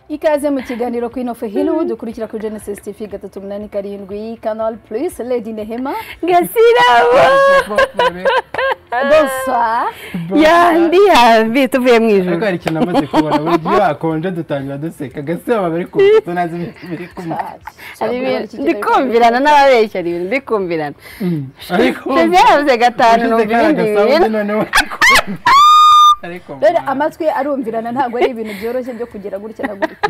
Ikaze mu kiganiro kw'ino HILLWOOD ukurikira kuri S5ep56 canal plus Lady Nehema Gasirabo bonsoir yandi tuvuye mu ijuru ariko hari ikintu amaze kubona buri gihe akonje dutangira duseka Gasirabo bari ku tunazi biri kumwe ndikumvirana n'ababeshya ari ibintu ndikumvirana ariko yavuze gatanu n'ibindi noneho rero amatwi arumvirana ntabwo ari ibintu byoroshye byo kugira gutya na gutya.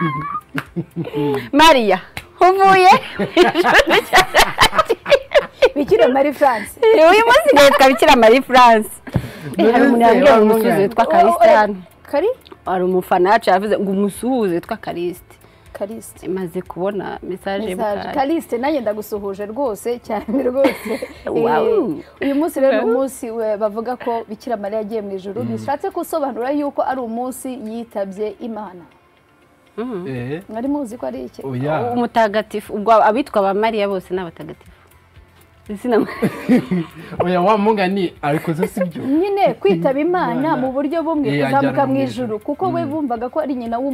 Maria uvuye Bikira Marie France uyu munsi nitwa Bikira Marie France hari umuntu yambwiye umusuhuze witwa Karistani Kari ari umufana yacu yavuze ngo umusuhuze witwa Kariste Kariste imaze kubona message Kariste nanjye ndagusuhuje rwose cyane rwose. Wow. Uyu munsi rero umunsi bavuga ko Bikira Maria yagiye mu ijuru bishatse gusobanura yuko ari umunsi yitabye Imana. Mwari muzi ko ari iki? umutagatifu ubwo abitwa ba Maria bose n'abatagatifu oya wa mungani ariko zo sibyo nyine kwitaba Imana mu buryo bumwe kuzamuka mu ijuru kuko we bumvaga ko ari nyina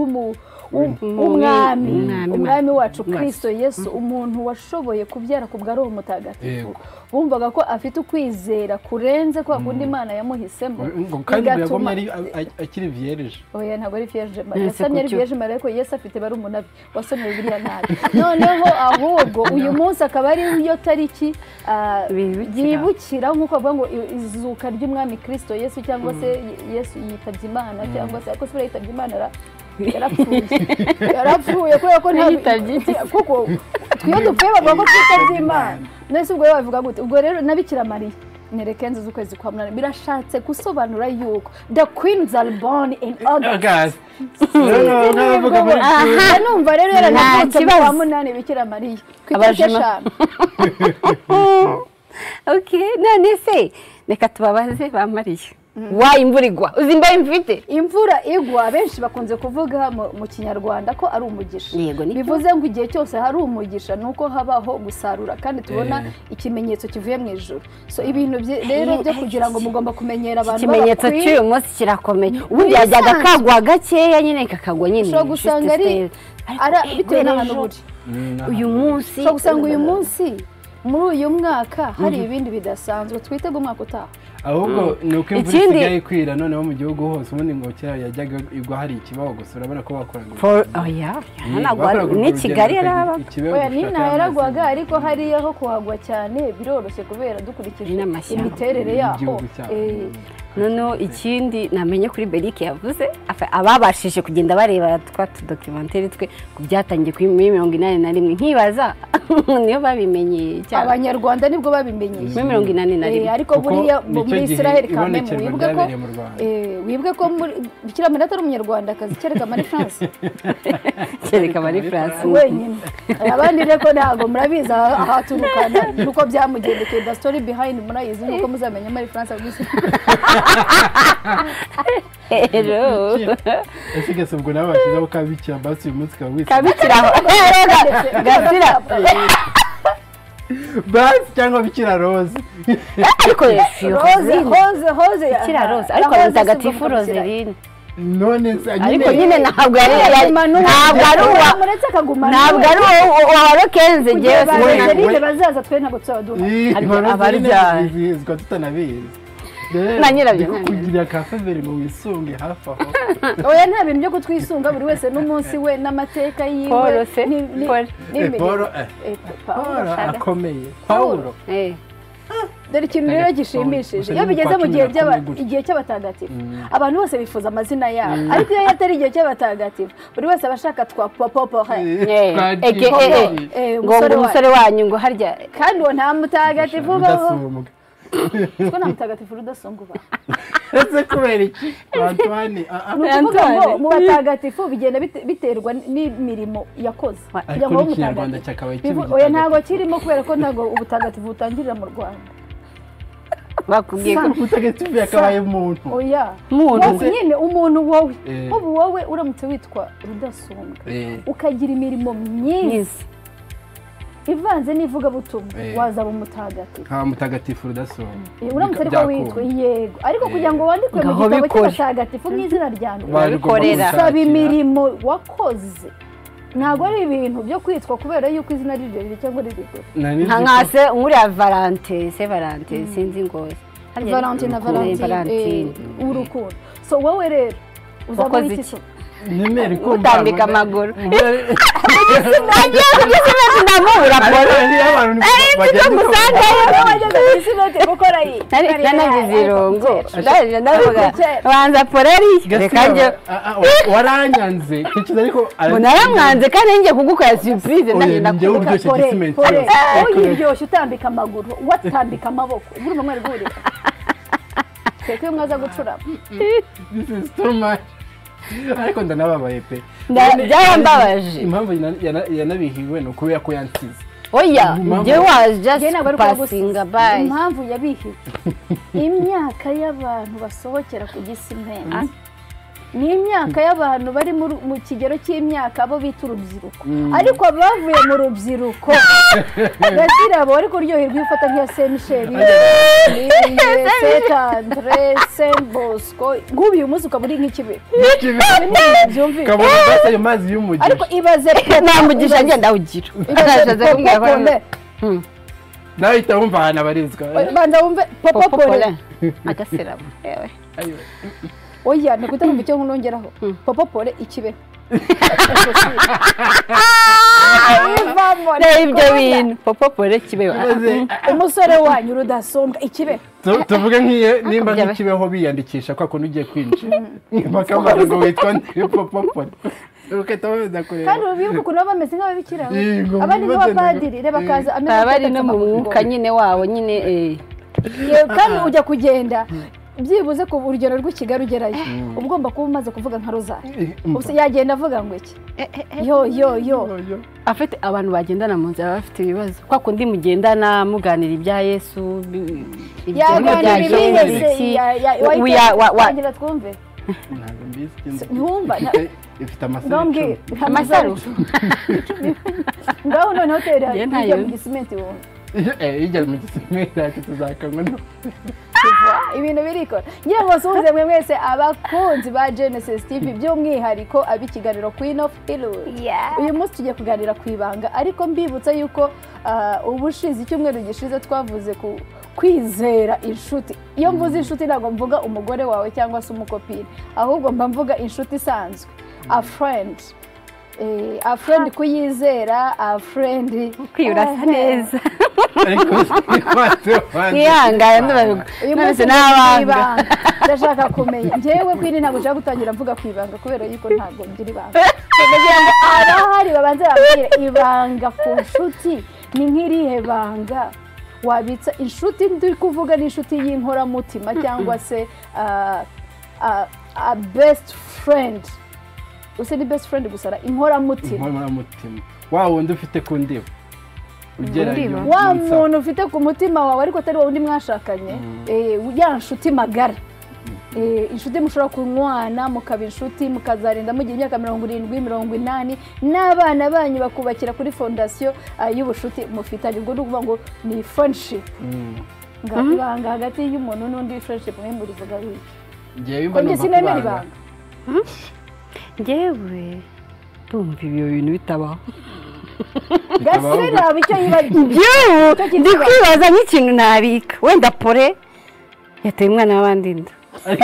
umwami wacu Kristo Yesu umuntu washoboye kubyara ku bwa Roho Mutagatifu bumvaga ko afite ukwizera kurenze kwa kundi Imana yamuhisemo kandi yagomye akiri vierge. Oya ntabwo ari vierge Maria yasamye ari vierge Maria ariko Yesu afite bari umunabi wasomye Bibiliya nabi noneho ahubwo uyu munsi akaba ari yo tariki yibukira nk'uko bavuga ngo izuka ry'umwami Kristo Yesu cyangwa se Yesu yitabye Imana cyangwa se ariko sura yitabye Imana yarapfuye kubera ko ntabitabye kuko twiyo dupfuye bavuga ko twitabye Imana nese ubwo bavuga gute ubwo rero na Bikira Maria nerekenze z'ukwezi kwa munani birashatse gusobanura yuko the queens are born in August. Numva rero yaranavutse kwa munani Bikira Maria kwitashana. Okay none se reka tubabaze ba Maria wa imvura igwa uzimba imvite imvura igwa benshi bakunze kuvuga mu kinyarwanda ko ari umugisha bivuze ngo igihe cyose hari umugisha nuko habaho gusarura kandi tubona ikimenyetso kivuye mu ijuru so ibintu rero byo kugira ngo mugomba kumenyera abantu ikimenyetso cy'uyu munsi kirakomeye ubundi yajyaga kagwa gakeya nyine kakagwa nyine so gusanga ari bitewe n'ahantu buri uyu munsi so gusanga uyu munsi muri uyu mwaka hari ibindi bidasanzwe twitega umwaka utaha ahubwo nuko imvura isigaye kwira noneho mu gihugu hose ubundi ngo kera yajyaga igwa hari ikibaho gusa urabona ko bakoraga ni Kigali yaraba oya nina yaragwaga ariko hari aho kuhagwa cyane biroroshye kubera dukurikije imiterere yaho noneho ikindi namenye kuri Berike yavuze ababashije kugenda bareba twa documentaire twe kubyatangiye kuri 181 nkibaza niyo babimenye cyane abanyarwanda nibwo babimenye 181 ariko buriya muri Israel kamwe wibwe ko Bikira Maria atari umunyarwanda kazi kereka Marie France wenyine abandi reko ntago murabiza ahaturukana nuko byamugendekeye the story behind murayizi nuko muzamenya Marie France gusa Hello. Ese ubwo nabashizeho kabikira basi uyu munsi kabwise. Kabikiraho. Gasira. Basi cyangwa Bikira Rose. Ariko Rose. Bikira Rose. Ariko mutagatifu Roseline. None ariko nyine ntabwo ari warokenze ngewe bazaza twe ntabwo tuzabadura ariko abarya bizwa tutanabizi na nyirabyo kugira ka faveur mu wisunge hafi aho oya nta bintu byo kutwisunga buri wese n'umunsi we n'amateka yiwe Paulo akomeye Paulo dore ikintu rero gishimishije iyo bigeze mu gihe cy'abatagatifu abantu bose bifuza amazina yabo ariko iyo yatari igihe cy'abatagatifu buri wese abashaka twa popo ngo umusore wanyu ngo harya kandi uwo nta mutagatifu baho ko nta mutagatifu rudasonguba ese kubera iki Antoine mu batagatifu bigenda biterwa n'imirimo yakoze kugira ngo umutagatifu cyakabaye kibi oya ntago kirimo kubera ko ntago ubutagatifu butangirira mu Rwanda bakubwiye ko utagatifu yakabaye umuntu oya umuntu nyine umuntu wowe ubu wowe uramutse witwa rudasumbwa ukagira imirimo myinshi ivanze n'ivugabutumwa wazaba umutagatifu mutagatifu rudasonga uramutse ariko witwa yego ariko kugira ngo wandikwe mu gitabo cy'abatagatifu mu izina ryanjye usaba imirimo wakoze ntabwo ari ibintu byo kwitwa kubera yuko izina rirerire cyangwa rirerire nkase nkuriya valante sinzi ngo valante na valentine urukundo so wowe rero uzaba iki so nimeri ko utambika amaguru nagiye kugisimenti ndamubura polo ariko musanga bageze kugisimenti gukora iyi nanagize irongo ndavuga banza polo ari reka njye waranyanze kikiza ariko naramwanze kandi ngiye kugukora surprise ndagenda kuguka pole uyiryoshye utambika amaguru watambika amaboko uri mu mwari gurira teke mwaza gucura this is too much ariko ndanababaye pe byarambabaje impamvu yanabihiwe no kubera ko yansize oya njye was just passing by impamvu yabihiwe imyaka y'abantu basohokera ku gisimenti ni imyaka y'abantu bari mu kigero cy'imyaka abo bita urubyiruko ariko bavuye mu rubyiruko gasira abo ariko ryoherwa iyo ufata nk'iya Saint Michel Saint Andre Saint Bosco ngubu uyu munsi ukaba uri nk'ikibe kabona basa ayo mazi y'umugisha ariko ibaze namugisha ngenda awugira arashaze kumwibona nawe ihita wumva ahantu abarizwa banza wumve popopole agaserabo yewe oya nakuta mu cyo nongeraho popopole ikibeho ibyo bintu popopole kibeho umusore wanyu rudasumbwa ikibeho tuvuge nk'iye nimba nk'ikibeho biyandikisha kwa kuntu ugiye kwinjira bakamara ngo witwa popopole kandi ubibuka ukuntu bameze nk'ababikira abandi nk'abapadiri reba kaza abari no mu mwuka nyine wabo nyine kandi ujya kugenda byibuze ku urugero rw'Ikigali ugerayo ugomba kuba umaze kuvuga nka rozari yagenda avuga ngo iki yo afite abantu bagendana mu nzira bafite ibibazo kwa kundi mugendana muganira ibya Yesu yaganira ibinese wagira twumve ntabwo mbizi ntumva ifite amasaro ngaho none hoteli ijya mu gisimenti wowe ijya mu gisimenti tuzakanywa ibintu birikora ngiye ngo suhuze mwe mwese abakunzi ba Genesis TV by'umwihariko abikiganiro Queen of HILLWOOD uyu munsi tugiye kuganira ku ibanga ariko mbibutsa yuko ubushize icyumweru gishize twavuze ku kwizera inshuti iyo mvuze inshuti ntabwo mvuga umugore wawe cyangwa se umukopine ahubwo mba mvuga inshuti isanzwe a friend kuyizera a friend kwiyurasa neza yihangaya ndabavuga uyu munsi n'abanga ndashaka kumenya njyewe kwini ntabwo nshaka gutangira mvuga ku ibanga kubera yuko ntabwo ngira ibanga ndagira ngo abahari babanze bambwire ibanga ku nshuti ni nk'irihe banga wabitsa inshuti ndi kuvuga n'inshuti y'inkoramutima cyangwa se a best friend use ni best friend gusara inkoramutima wa wundi ufite ku ndiba wa muntu ufite ku mutima wawe ariko atari wowe undi mwashakanye ya nshuti magara inshuti mushobora kunywana mukaba inshuti mukazarinda mugira imyaka 70-80 n'abana banyu bakubakira kuri fondasiyo y'ubushuti mufitanye ubwo nukuvuga ngo ni friendship ngabanga hagati y'umuntu n'undi friendship mwe muri vuga wiki ngiye imba no kubanga ngewe tumva ibyo bintu bitabaho gasira bicyo yibagiye ndi kwibaza nk'ikintu nabika wenda pole yateye umwana w'abandi inda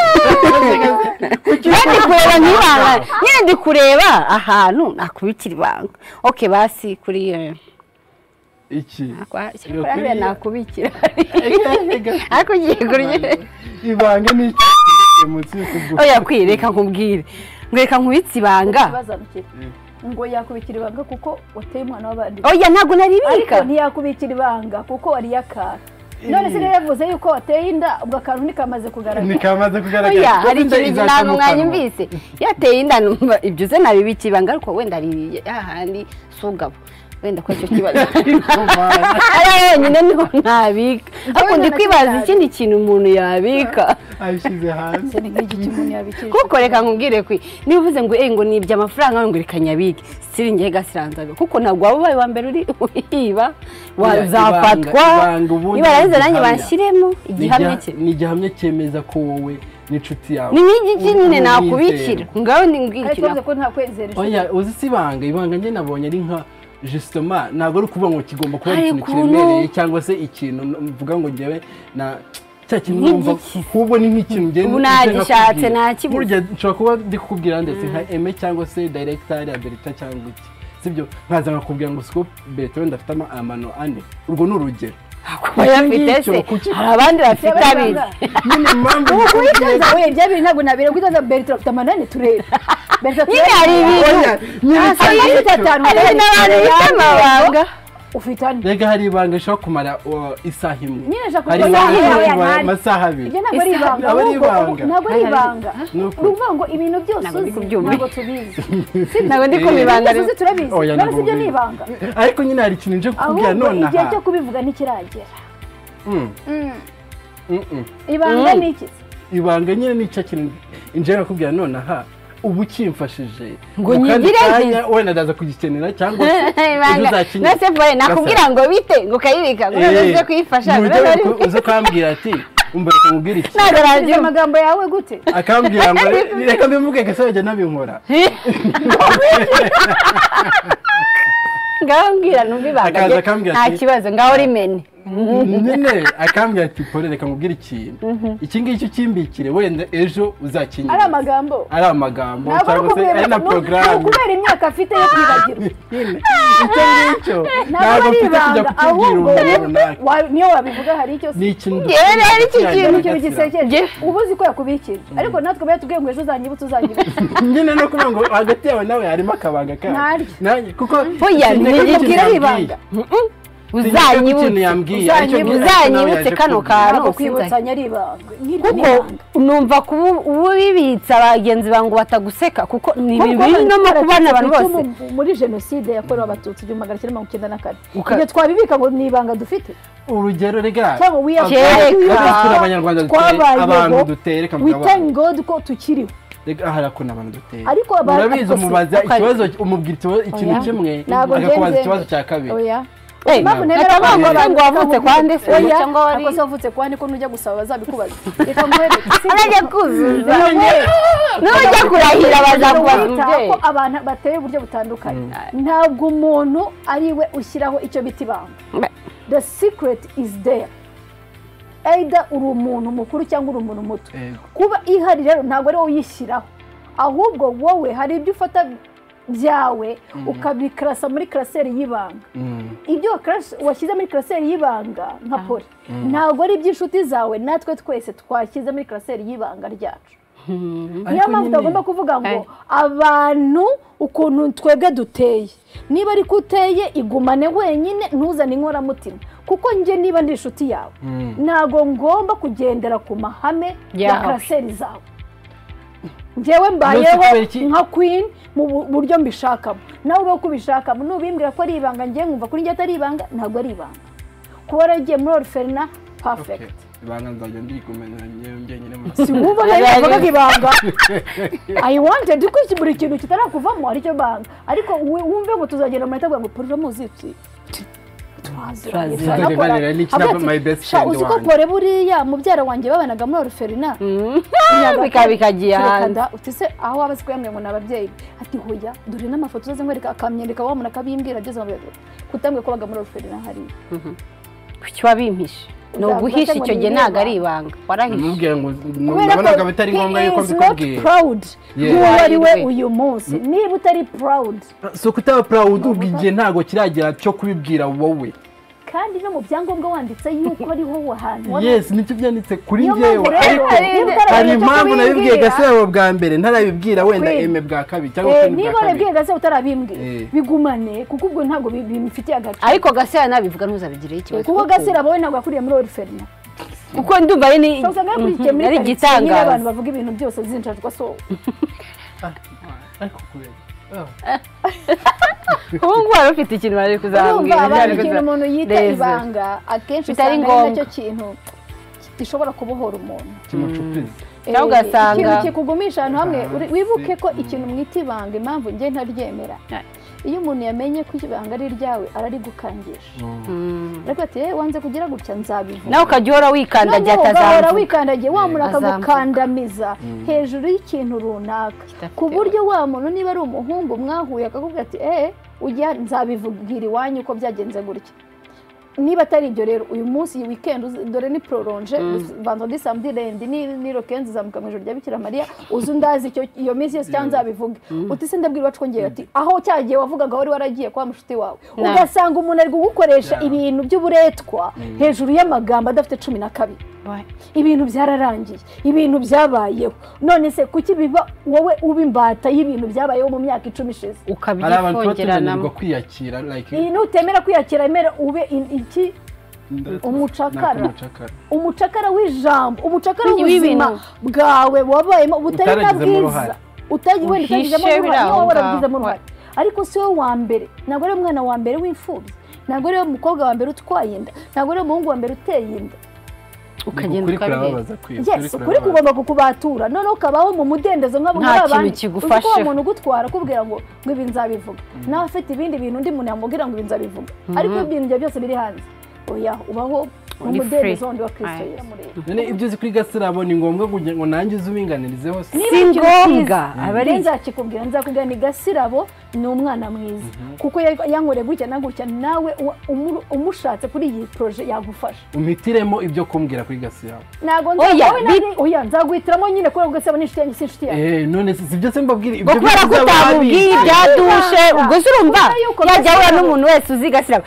ndi kureba ahantu nakubikira ibanga okay basi kuri iki nakubikira ariko ugiye kurya ibanga ni iki munsi y'ukuguru oya kwireka nkubwire ngweka nkubitse ibanga ngo yakubikira ibanga kuko wateye umwana w'abandi oya ntago naribika ariko ntiyakubikira ibanga kuko wari yakara none se yavuze yuko wateye inda ubwo akantu nikamaze kugaragara oya hari ikintu ntabwo mwanyumvise yateye inda numva ibyo ze nabibika ibanga ariko wenda ari ahandi sugabo wenda ko cyo kibazo ari nyine niho ntabika ariko ndi kwibaza ikindi kintu umuntu yabika abishize hanze ni nk'iki cy'umuntu yabikije kuko reka nkubwire kwi niba uvuze ngo ngo nibye amafaranga ngo rikanyabike siri ngiye gasiranzaga kuko ntabwo waba ubaye wa mbere uri uhiba wazafatwa niba yaranze nanjye bashyiremo igihamya cye ni igihamya cyemeza ko wowe n'inshuti yawe ni n'igiki nyine nakubikira ngaho ni ngwikira ko nta kwezera oya uzi si ibanga njye nabonye ari nka justement ntabwo ari ukuvuga ngo kigomba kuba ikintu kiremereye cyangwa se ikintu mvuga ngo ngewe na cya kintu numva ahubwo ni nk'ikintu ngenda ubu nagishatse nakibuze burya nshobora kuba ndi kukubwira ndetse nka Aime cyangwa se director ya Berita cyangwa iki sibyo nkaza nkakubwira ngo siko Berita wenda afite amano ane urwo ni urugero bayafite se hari abandi bafite abiri nyine mpamvu kuyitanza we byabiri ntabwo nabire kuyitanza Berita afite amanani turebe Berita nyine hari ibintu nyine cyatanu hari n'abandi b'amabanga ufite ane rega hari ibanga ishobora kumara isaha imwe nyine shaka hari amasaha abiri ibyo ntabwo ari ibanga ntabwo ari ibanga uvuga ngo ibintu byose ntabwo tubizi ntabwo ndi kubibanga rero turabizi none sibyo ni ibanga ariko nyine hari ikintu nje kukubwira none aha igihe cyo kubivuga ntikiragera ibanga ni iki ibanga nyine ni cyo kintu nje nakubwira none aha ubu kimfashije ngo nyigire wenda ndaza kugikenera cyangwa se uzakinyira nase boye nakubwira ngo bite ngo kayibika ngo uze kwifasha uze kwambwira ati umva reka nkubwire iki nagaraje amagambo yawe gute akambwira ngo reka mbimuge gasabye nabinkora ngambwira numvibanga nta kibazo ngaho rimene nyine akambwira ati pole reka nkubwire ikintu iki ngiki ukimbikire wenda ejo uzakinyira ari amagambo cyangwa se ari na porogaramu kubera imyaka afite yo kwibagirwa icyo ngicyo ntabwo mfite kujya kukubwira umuntu runaka niyo wabivuga hari icyo ni ikintu ikintu gisekeje uba uzi ko yakubikije ariko natwe bayatubwiye ngo ejo uzanyibutse nyine no kuvuga ngo hagati yawe nawe harimo akabanga kawe kuko oya ntibigire ibanga uzanyibutse kano kantu kwibutsanya ari ibanga kuko numva kuba ubibitsa abagenzi bangu bataguseka kuko ni bibi no mu kubana abantu bose muri jenoside yakorewe abatutsi 1994 ibyo twabibika ngo ni ibanga dufite urugero rega kereka abanyarwanda duteye abantu dutereka we thank God ko tukiriho rega harakuna abantu duteye ariko urabizi umubaza ikibazo umubwira ikintu kimwe agakubaza ikibazo cya kabiri oya mpamvu nemera ngo wavutse kwa nde se cyangwa wari ako wavutse kwa nde ko nujya gusaba bazabikubaza reka muhereke arajya kuzuza nujya kurahira bazakubaza umubyeyi ko abantu bateye uburyo butandukanye ntabwo umuntu ari we ushyiraho icyo biti ibanga the secret is there either uri umuntu mukuru cyangwa uri umuntu muto kuba ihari rero ntabwo ari wowe uyishyiraho ahubwo wowe hari ibyo ufata byawe ukabikarasa muri klaseri y'ibanga ibyo washyize muri klaseri y'ibanga nka pole ntabwo ari iby'inshuti zawe natwe twese twashyize muri klaseri y'ibanga ryacu niyo mpamvu utagomba kuvuga ngo abantu ukuntu twebwe duteye niba ariko uteye igumane wenyine ntuzane inkoramutima kuko njye niba ndi inshuti yawe ntabwo ngomba kugendera ku mahame ya klaseri zawe njyewe mbayeho nka queen mu buryo mbishakamo nawe uko ubishakamo nubimbwira ko ari ibanga njye nkumva kuri njye atari ibanga ntabwo ari ibanga kuba waragiye muri orphelina perfect ibanga nzajya ndikumenera njyenyine si wumva nayo bavuga ibanga I wanted ko buri kintu kitarakuvamo aricyo banga ariko wumve ngo tuzagenda mu leta ngo purira muzitsi uzi ko pore buriya mubyara wanjye babanaga muri orphelina bikagiye hanze uti se aho wabazi ko yambwiye ngo ni ababyeyi ati hoya dore n'amafoto uzaze nkwereka akamyandika wamuna akabimbwira byose kutambwiye ko baga muri orphelina hariya kuki wabimpishe ni uguhisha icyo gihe ntabwo ari ibanga warahishe nabonaga bitari ngombwa yuko mbikubwiye nk'uwo ari we uyu munsi niba utari proud so kutaba proud ubwigihe ntabwo kiragera cyo kubibwira wowe kandi no mu byangombwa wanditse yuko ari wowe ahantu yes nicyo byanditse kuri njyewe ariko hari impamvu nabibwiye Gasabo bwa mbere ntarabibwira wenda Aime bwa kabiri cyangwa kuri niba nabibwiye Gasabo utarabimbwiye bigumane kuko ubwo ntabwo bimfitiye agaciro ariko Gasabo nabivuga ntuzabigireho ikibazo kuko Gasabo wowe ntabwo yakuriye muri orphelina kuko ndumva ari igitanga abantu bavuga ibintu byose zinjajwa so ariko kubera ubu ngubu wari ufite ikintu bari kuzambwira abantu ikintu umuntu yita ibanga akenshi usanga ari nacyo kintu gishobora kubohora umuntu kimucupiza ugasanga ikintu kikugumisha ahantu hamwe wibuke ko ikintu mwita ibanga impamvu njye ntaryemera iyo umuntu yamenye ko ibanga ari iryawe ararigukangisha ariko ati wanze kugira gutya nzabivuga nawe ukajya uhora wikandagiye atazavuga wikandagiye wa muntu akagukandamiza hejuru y'ikintu runaka ku buryo wa muntu niba ari umuhungu mwahuye akakubwira ati ujya nzabivugira iwanyu uko byagenze gutya niba atari ibyo rero uyu munsi iyi weekend dore ni prolonge vendredi samedi lundi ni rokenzi zamuka mu ijoro rya Bikira Mariya uzu ndazi iyo minsi yose cyangwa nzabivuge uti se ndabwira iwacu kongera ati aho cyagiye wavugaga wari waragiye kwa mushuti wawe ugasanga umuntu ari gukoresha ibintu by'uburetwa hejuru y'amagambo adafite 12 ibintu byararangiye ibintu byabayeho none se kuki biba wowe ubimbata y'ibintu byabayeho mu myaka 10 ishize ukabyifongeranamo kwiyakira nutemera kwiyakira emera ube iki umucakara w'ijambo umucakara w'ubuzima bwawe wabayemo butari na bwiza utagizemo uruhare ariko si wowe wa mbere ntabwo ari umwana wa mbere w'imfubyi ntabwo ari umukobwa wa mbere utwaye inda ntabwo ari umuhungu wa mbere uteye inda ukagenda ukabibaza ukuri kugomba kukubatura none ukabaho mu mudendezo nk'abandi kuko umuntu ugutwara akubwira ngo ibi nzabivuga nawe afite ibindi bintu undi muntu yamubwira ngo ibi nzabivuga ariko ibintu byose biri hanze oya ubaho mu mudendezo wundi wa Kristo Yesu none ibyo uzi kuri Gasirabo ni ngombwa kugira ngo nanjye uzubinganirize hose si ngombwa abari nzakikubwira nzakubwira ni Gasirabo ni umwana mwiza kuko yankore gutya na gutya nawe umushatse kuri iyi projet yagufasha umitiremo ibyo kumbwira kuri Gasirabo nago oya nzaguhitiramo nyine ko Gasirabo n'inshuti yanjye sinshiti yanjye none si byo se mbabwira ibyo kubera ko utamubwiye ibyadushe ubwo se urumva yajya ahura n'umuntu wese uzi Gasirabo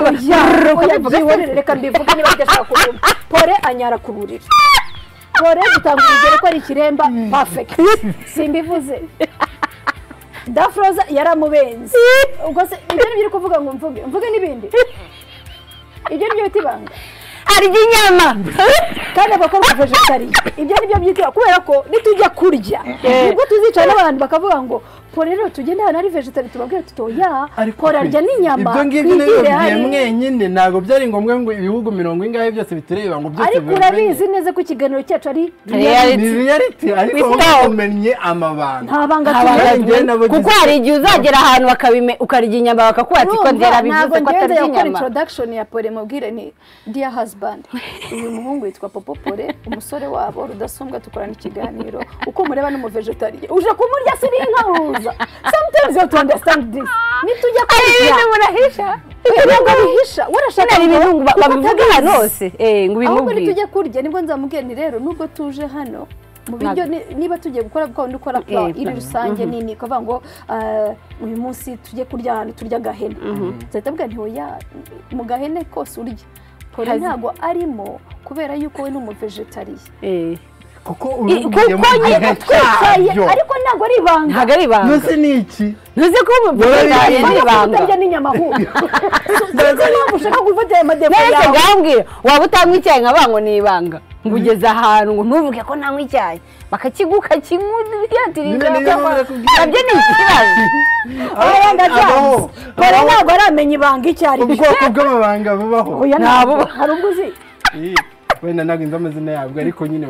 reka mbivuge niba udashaka kuvuga Pore anyara ku buriri Pore dutanga urugero ko ari ikiremba perfect simbivuze Dafroza yaramubenze ubwo se ibyo biri kuvuga ngo mvuge n'ibindi ibyo nibyo bitibanga arya inyama kandi abakobwa vegetarian ibyo nibyo byitwa kubera ko nitujya kurya nibwo tuzicara n'abantu bakavuga ngo Pore rero tugenda hano ari vegetarian tubabwira tutoya Pore arya n'inyama ibyo ngibyo nabibwiye mwenyine ntabwo byari ngombwa ngo ibihugu 40 byose bitureba ngo byose ariko urabizi neza ko ikiganiro cyacu ari reality ariko bamenye amabanga ntabanga kuko hari igihe uzagera ahantu ukarya inyama bakakuba ati ko ndera bivuze ko atarya inyama introduction ya Pore mubwire ni dear husband uyu muhungu yitwa Popo Pore umusore wabo rudasumbwa tukorana ikiganiro uko mureba no mu vegetarian uje kumurya siri inka sometimes you have to understand this nitujya kurya murahisha ntabwo bihisha urashaka ibintu babivuga hano hose ngo bimubwire nitujya kurya nibwo nzamubwira ni rero nubwo tuje hano mu biryo niba tugiye gukora ukora plan iri rusange nini kavuga ngo uyu munsi tujye kurya ahantu turya gahene zatabwa nti oya mu gahene kose urya Pore ntabwo arimo kubera yuko we n'umuvegetarian kuko urubwiye mu gihe cyayo ariko ntabwo ari ibanga ntabwo ari ibanga nose ni iki ntuzi ko umuvegetarian ari ibanga utarya n'inyama ahubwo sinzi impamvu ushaka gufata aya madepo yawe nese ngambwira waba utanywa icyayi nkabango ni ibanga ngo ugeze ahantu ngo ntuvuge ko ntanywa icyayi bakakiguka kimutirinda nabyo ni ikibazo wenda byanze Pore ntabwo aramenya ibanga icyo ari cyo ubwoko bw'amabanga bubaho ntabwo hari ubwo uzi wenda ntabwo inzu amazina yabwo ariko nyine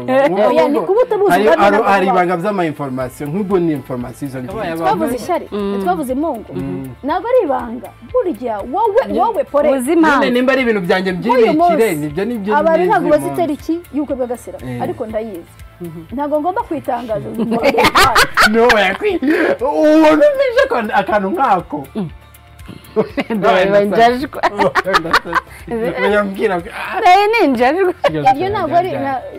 hari ibanga by'ama information nk'ubwo ni information izo ngizo twavuze ishyari twavuze imungu ntabwo ari ibanga burya wowe Pore none nimba ari ibintu byanjye byibikire nibyo nibyo abantu ntabwo bazi itariki y'ubukwe bwa Gasirabo ariko ndayizi ntabwo ngomba kwitangaza no ubona umije akantu nkako njajwa yambwira ninjajwa ibyo ntabwo ari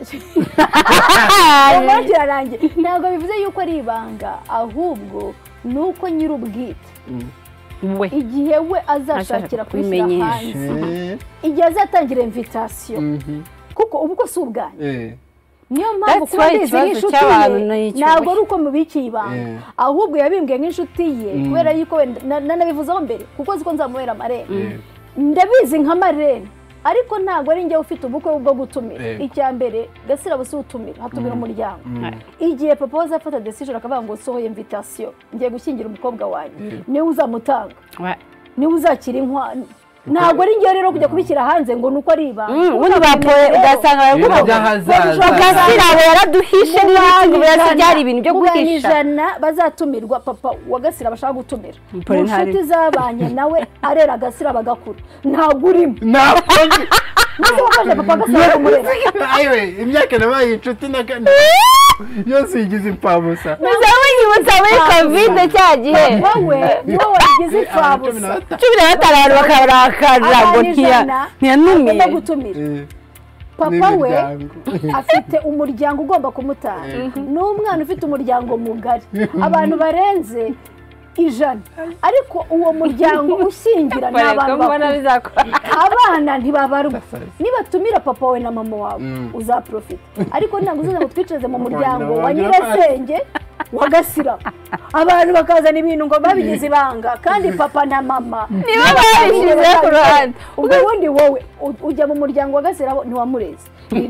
ntabwo bivuze yuko ari ibanga ahubwo ni uko nyir'ubwite igihe we azashakira kubishyira hanze igihe azatangira invitation kuko ubwo si ubwanyu niyo mpamvu kuba mbizi nk'inshuti ye ntabwo ari uko mubikiye ibanga ahubwo yabimbwiye nk'inshuti ye kubera yuko nanabivuzeho mbere kuko ziko nzamubera amarene ndabizi nka marene ariko ntabwo ari njye ufite ubukwe bwo gutumira icya mbere Gasirabo si utumira hatumira umuryango igihe papa azafata decision akavuga ngo sohoye invitation ngiye gushyingira umukobwa wanjye niwe uzamutanga niwe uzakira inkwano ntabwo ari njye rero kujya kubishyira hanze ngo nuko ari ibanga ubundi bapoye ugasanga Gasirabo yaraduhishe n'ibintu byari ibintu byo guhisha bazatumirwa papa wa Gasirabo bashaka gutumira inshuti zabanye nawe arera Gasirabo agakura ntabwo urimo ntabwo wakaje papa Gasirabo kumurera ayiwe imyaka nabaye inshuti na kane yose yigize impfabusa muzawe nyibutsa muri covid cya gihe wowe yigize impfabusa 15 bakabarakarira ngo ntiyanumiye no gutumira papa we afite umuryango ugomba kumutanga n'umwana ufite umuryango mugari abantu barenze 100 ariko uwo muryango ushingira n'abantu abana ntibabarwa nibatumira papa we na mama wawe uzaprofita ariko ntabwo uzaza gutwiceze mu muryango wa nyirasenge wa Gasirabo abantu bakazana ibintu ngo babigize ibanga kandi papa na mama niba babishyize ku ruhande ubundi wowe ujya mu muryango wa Gasirabo ntiwamureze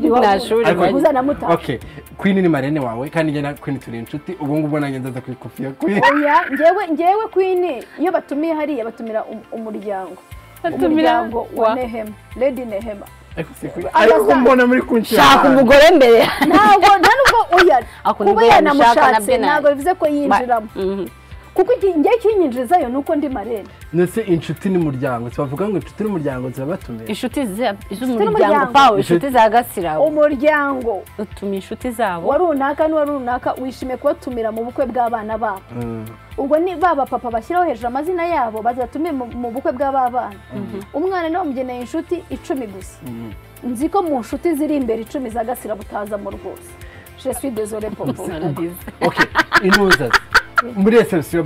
okay Queen ni marene wawe kandi njye na Queen turi inshuti ubu ngubu nanjye ndaza kwikufia Queen oya njyewe Queen iyo batumiye hariya batumira umuryango wa Nehema Lady Nehema ariko mbona muri kunshaka shaka umugore mbere ntabwo oya kuba yanamushatse ntabwo bivuze ko yinjiramo kuko njye kinyinjizayo nuko ndi marene nese inshuti n'umuryango bavuga ngo inshuti n'umuryango zabatumira inshuti z'umuryango pawe inshuti za Gasirabo umuryango utuma inshuti zabo warunaka wishime kubatumira mu bukwe bw'abana babo ubwo ni baba papa bashyiraho hejuru amazina yabo bazatumye mu bukwe bw'abana umwana niwe mugeneye inshuti 10 gusa nzi ko mu nshuti ziri imbere 10 za Gasirabo utazamo rwose je suis désolé popo okay inuza muri S5ep56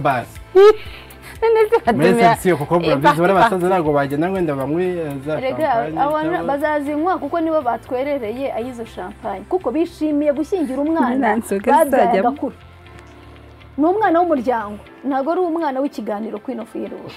muri S5ep56 kuko bivuze bari basaza ntago bagenda ngwenda bamwe za champagne bazazinywa kuko nibo batwerereye ayizo champagne kuko bishimiye gushyingira umwana babyaye agakura n'umwana w'umuryango ntago ari umwana w'ikiganiro Queen of HILLWOOD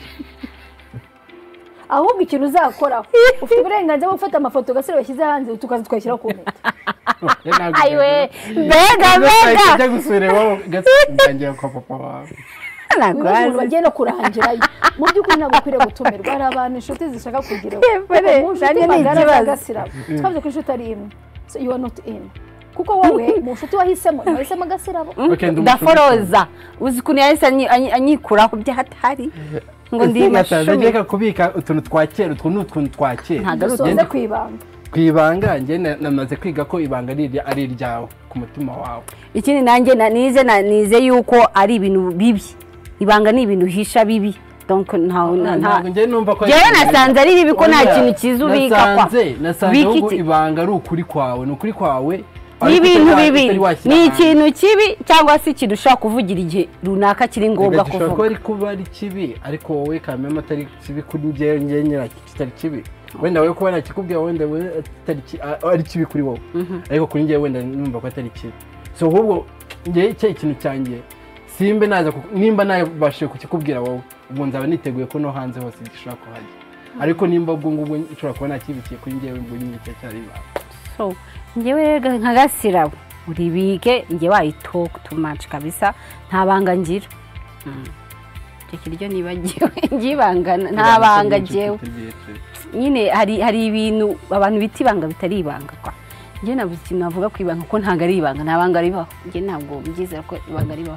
ahubwo ikintu uzakoraho ufite uburenganzira bwo gufata amafoto Gasirabo yashyize hanze tukaza twashyiraho comment ayiwe mbega ajya gusura wowe Gasirabo kwa papa wawe ntabwo bagiye no kurangirayo mu by'ukuri ntabwo ukwiriye gutumirwa hari abantu inshuti zishaka kugira inshuti magara Gasirabo twavuze ko inshuti ari imwe so you are not in kuko wowe mu nshuti wahisemo Gasirabo ndaforoza uzi kuntu yahise anyikura ku byahatari ngo ndibashije ndeka kubika utuntu twakera utuntu twakera ntago kwibanga kwibanga njye namaze kwiga ko ibanga ari iryawe ku mutima wawe ikindi nanjye nize yuko ari ibintu bibi ibanga ni ibintu hisha bibi donc ntabwo njye numva ko yewe nasanze ari bibi ko nta kintu kizubika kwa nasanze ibanga ari ukuri kwawe ni ukuri kwawe n'ibintu bibi ni ikintu kibi cyangwa se ikintu ushaka kuvugira igihe runaka kiri ngombwa kuvuga ko ari kuba ari kibi ariko wowe kamema atari kibi kuri njye nyira kitari kibi wenda wowe kuba nakikubwira wenda ari kibi kuri wowe ariko kuri njye wenda numva ko atari kibi so ahubwo njye cyo ikintu cyanjye simbe naza nimba nabashije kukikubwira wowe ubu nzaba niteguye ko no hanze hose gishobora kuhajya ariko nimba ubwo ngubwo ushobora kuba nakibikiye kuri njye ngo nyine cyari ibanga so njyewe nka Gasirabo uribike njye wayitalk too much kabisa nta banga ngira kiryo nibagiwe ngibangana nta banga jewe nyine hari ibintu abantu biti banga bitari ibanga kwa njye nabuze navuga kwibanga ko ntanga ari ibanga nta banga ribaho njye ntabwo mbyizera ko ibanga ribaho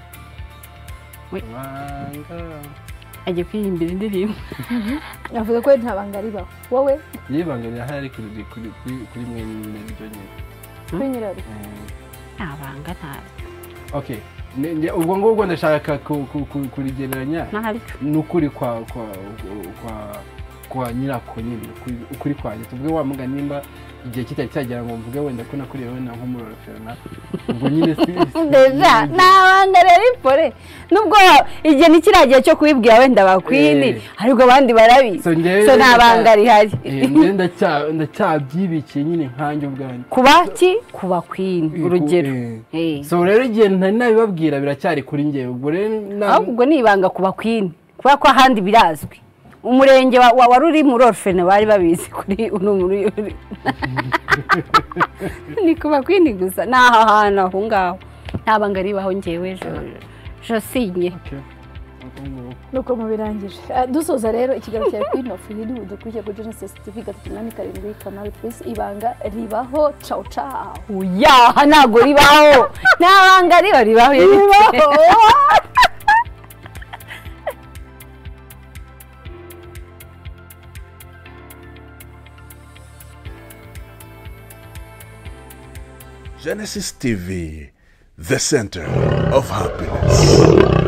ajye kwihimbira indirimbo navuga ko nta banga ribaho wowe yibanga rihari kuri mwe n'ibyo nyine kwinyirari abanga ntabe okay ubwo ngubwo ndashaka kurigereranya n'ukuri kwa nyirako nyine ukuri kwanjye tubwe wa mugani nimba igihe kitari cyagera ngo mvuge wenda ko nakuriye wenda nk'umurorofero ubwo nyine deja nabanga rero ipore nubwo igihe nikiragiye cyo kubibwira wenda bakwini ariko abandi barabizi so nabanga rihari ndacyabyibikiye nyine nkanjye ubwanjye kuba kwini urugero so rero igihe ntari nabibabwira biracyari kuri njye ubwo rero ahubwo nibanga kuba kwini kubera ko ahandi birazwi umurenge wa ruri muri orfene bari babizi kuri uno muri ni kuba kwini gusa naha hantu aho ngaho ntabanga ribaho ngewe jo sinye nuko mubirangije dusoza rero ikiganiro cya Queen of HILLWOOD dukurikiye kuri Genesis TV 887 canal plus ibanga ribaho ciao ciao uya ntago ribaho ntabanga ribaho Genesis TV, the center of happiness.